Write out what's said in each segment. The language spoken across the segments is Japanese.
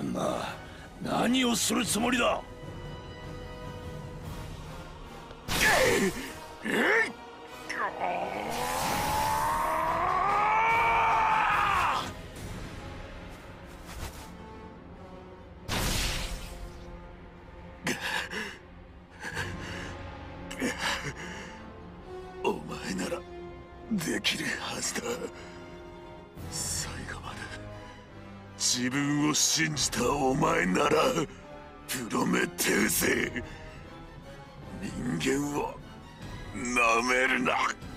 旦那、何をするつもりだ。 お前ならできるはずだ。最後まで自分を信じたお前なら、プロメテウス、人間をなめるな。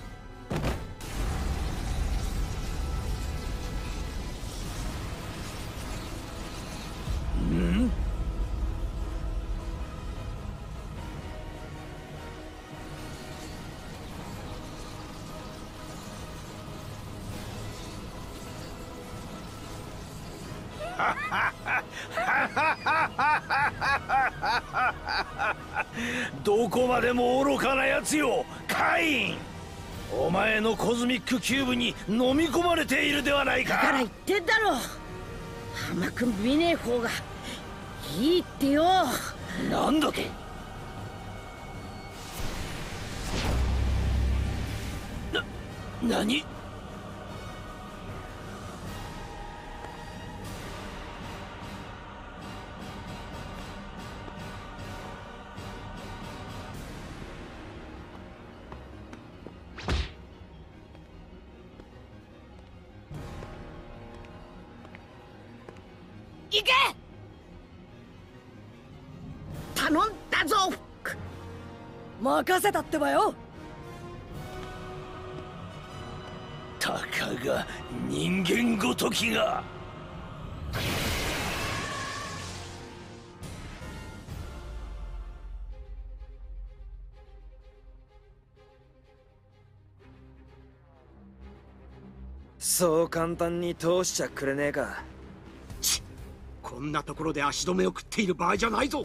どこまでも愚かなやつよ、カイン。お前のコズミックキューブに飲み込まれているではないか。 だから言ってんだろ、甘く見ねえ方がいいってよ。 なんだと。何。 行け！頼んだぞ。任せたってばよ。 たかが人間ごときが。 そう簡単に通しちゃくれねえか。 こんなところで足止めを食っている場合じゃないぞ。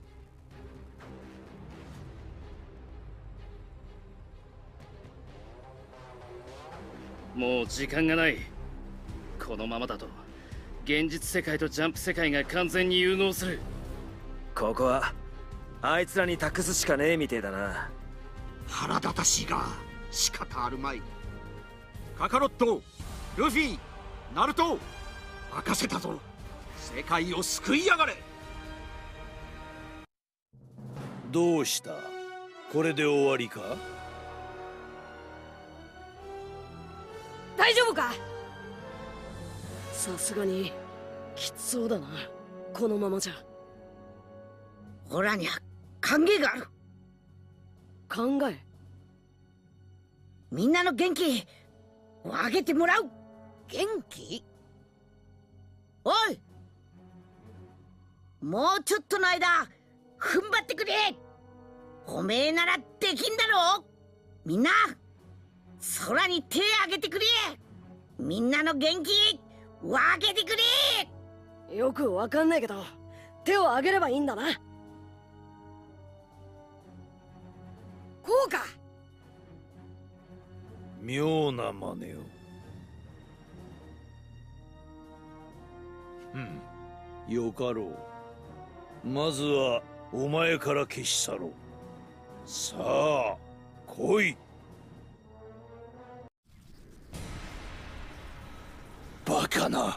もう時間がない。このままだと現実世界とジャンプ世界が完全に融合する。 ここはあいつらに託すしかねえみてえだな。 腹立たしいが仕方あるまい。カカロット、ルフィ、ナルト、任せたぞ。世界を救いやがれ。 どうした？これで終わりか？ 大丈夫か？さすがにきつそうだな、このままじゃ。オラには考えがある。考え？みんなの元気を上げてもらう。元気？おい、もうちょっとの間踏ん張ってくれ。おめえならできんだろ。みんな空に手あげてくれ。みんなの元気分けてくれ。よくわかんないけど手をあげればいいんだな。こうか。 妙な真似を。よかろう。まずはお前から消し去ろう。さあ来い。バカな。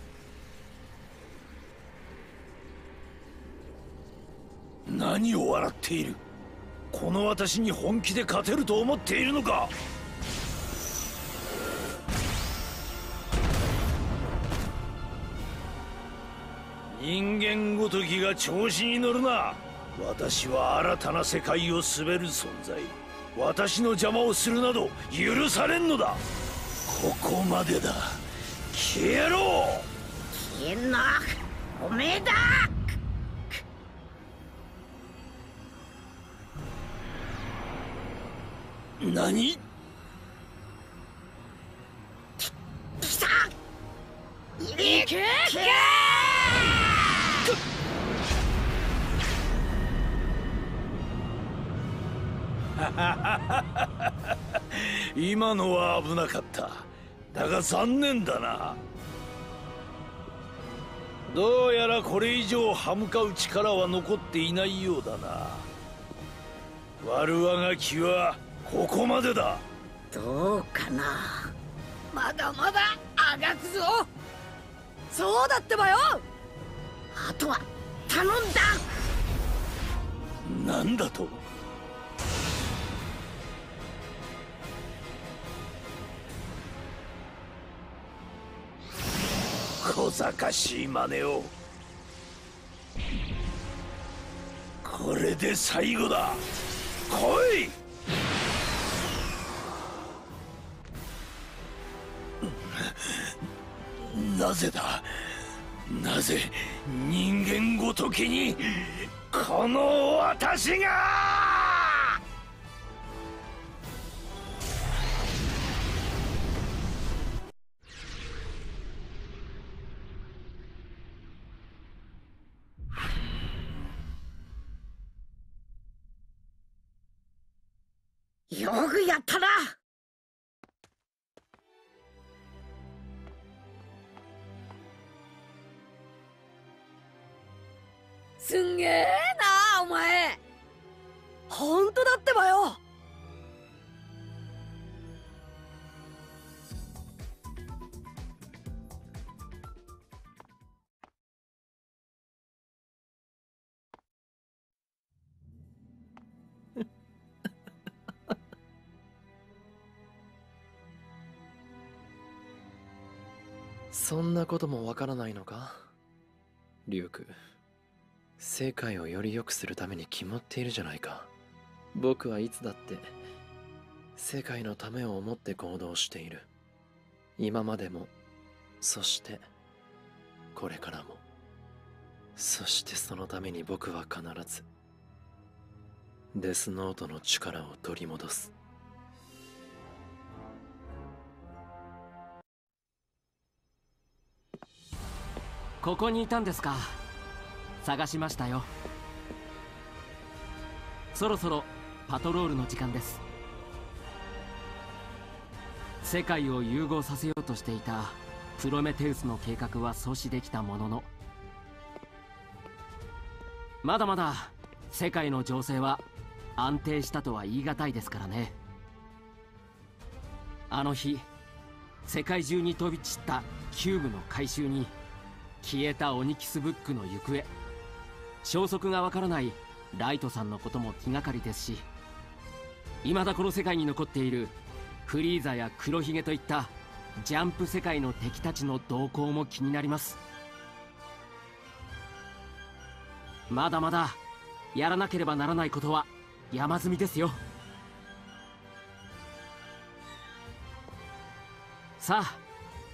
何を笑っている。この私に本気で勝てると思っているのか。人間ごときが調子に乗るな。私は新たな世界を滑る存在。私の邪魔をするなど許されんのだ。ここまでだ。消えろ。 消えんな、おめえだ。 何？ 来た。行け。 今のは危なかった。だが残念だな。 どうやらこれ以上歯向かう力は残っていないようだな。悪あがきはここまでだ。 どうかな。まだまだあがくぞ。そうだってばよ。あとは頼んだ。 なんだと。小賢しい真似を。これで最後だ。来い。なぜだ。なぜ人間ごときにこの私が。 よくやったな。すんげえなお前。本当だってばよ。 そんなこともわからないのか、リュウク。世界をより良くするために決まっているじゃないか。僕はいつだって世界のためを思って行動している。今までも、そしてこれからも。そしてそのために僕は必ずデスノートの力を取り戻す。 ここにいたんですか。探しましたよ。そろそろパトロールの時間です。世界を融合させようとしていたプロメテウスの計画は阻止できたものの、まだまだ世界の情勢は安定したとは言い難いですからね。あの日世界中に飛び散ったキューブの回収に、消えたオニキスブックの行方、消息がわからないライトさんのことも気がかりですし、未だこの世界に残っているフリーザや黒ひげといったジャンプ世界の敵たちの動向も気になります。まだまだやらなければならないことは山積みですよ。さあ、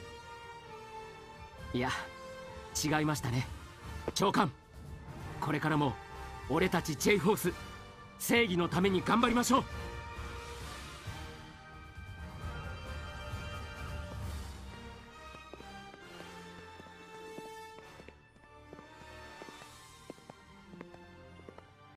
いや違いましたね、長官。これからも俺たち J フォース、正義のために頑張りましょう。